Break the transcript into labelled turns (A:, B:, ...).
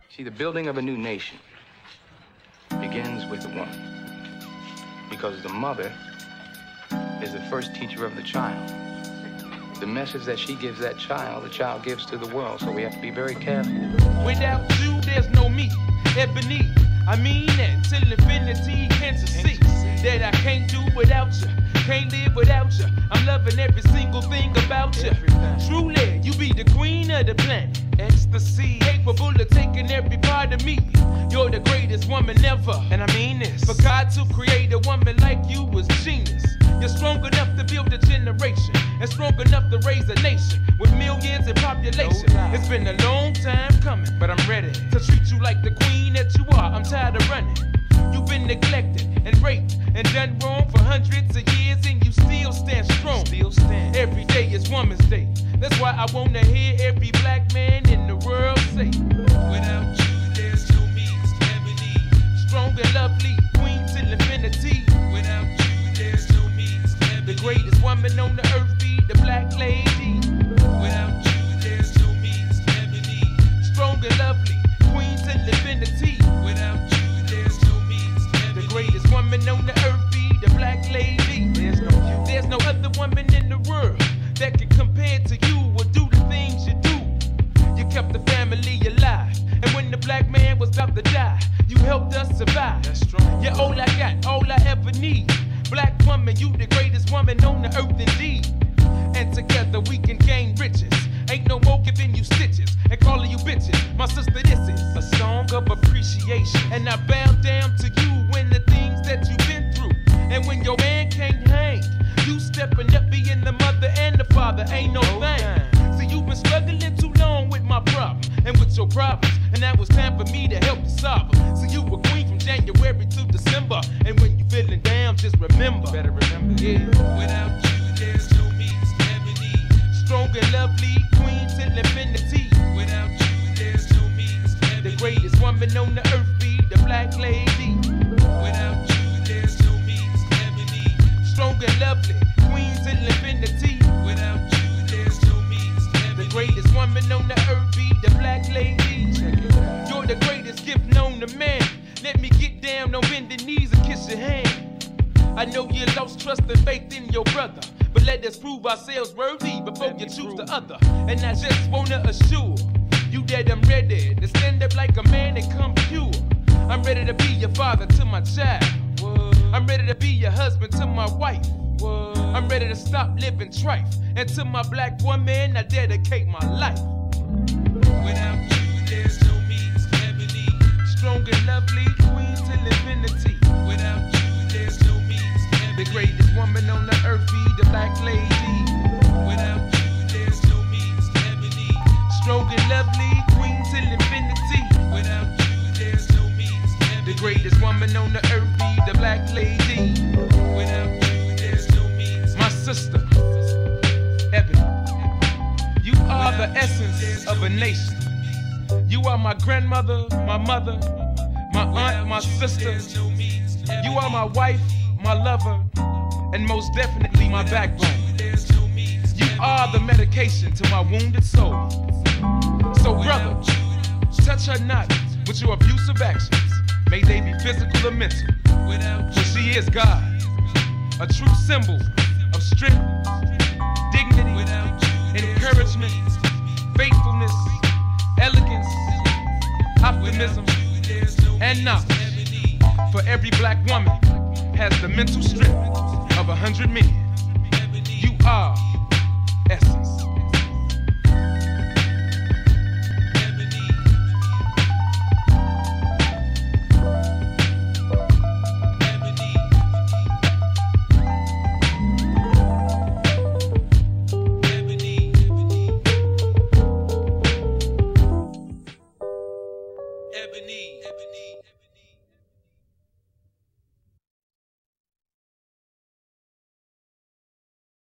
A: See, the building of a new nation begins with the woman, because the mother is the first teacher of the child. The message that she gives that child, the child gives to the world, so we have to be very careful.
B: Without you, there's no me, Ebony. I mean that till infinity can't see that I can't do without you, can't live without you. I'm loving every single thing about you. Truly, you be the queen of the planet. Ecstasy, capable of taking every part of me. You're the greatest woman ever, and I mean this. For God to create a woman like you was genius. You're strong enough to build a generation, and strong enough to raise a nation with millions in population. It's been a long time coming, but I'm ready to treat you like the queen that you are. I'm tired of running. You've been neglected and raped and done wrong for hundreds of years, and you still stand strong. Every day is Woman's Day. That's why I wanna hear every black man in the world say, without you, there's no me, Ebony. Strong and lovely, queen till infinity. Without you, there's no me, Ebony. The greatest woman on the earth be the black lady. Without you, there's no me, Ebony. Strong and lovely, queen till infinity. Without you, there's no me, Ebony. The greatest woman on the earth be the black lady. There's no other woman in the world that can compare to you or do the things you do. You kept the family alive, and when the black man was about to die, you helped us survive. You're all I got, all I ever need. Black woman, you the greatest woman on the earth indeed. And together we can gain riches. Ain't no more giving you stitches and calling you bitches. My sister, this is a song of appreciation, and I bow down to you when the things that you've been through. And when your man can't hang, you stepping up, being the mother and the father, ain't no thing. See, you've been struggling too long with my problem and with your problems, and now it's time for me to help you solve them. See, you were queen from January to December, and when you feeling down, just remember. Better remember, yeah. Without you, there's no me, Ebony. Strong and lovely, queen till infinity. Without you, there's no me, Ebony. The greatest woman on the earth be the black lady. Without you, there's no me, Ebony. Strong and lovely, queen till infinity. Without you, there's no me, Ebony. The greatest woman on the earth be the black lady. You're the greatest gift known to man. Let me get down on bending knees and kiss your hand. I know you lost trust and faith in your brother, but let us prove ourselves worthy before you choose the other. And I just wanna assure you that I'm ready to stand up like a man and come pure. I'm ready to be your father to my child. I'm ready to be your husband to my wife. I'm ready to stop living trife, and to my black woman I dedicate my life. Without you, there's no me, Ebony. Strong and lovely, queen till infinity. Without you, there's no me, Ebony. The greatest woman on the earth be the black lady. Without you, there's no me, Ebony. Strong and lovely, queen till infinity. Without you, there's no me, Ebony. The greatest woman on the earth be the black lady. Without you, there's no me, my sister, Ebony. You are the essence of a nation. You are my grandmother, my mother, my aunt, my sister. You are my wife, my lover, and most definitely my backbone. You are the medication to my wounded soul. So brother, touch her not with your abusive actions. May they be physical or mental. For she is God, a true symbol of strength, dignity, encouragement, faithfulness, elegance, optimism, and knowledge. For every black woman has the mental strength of 100 men. You are essence.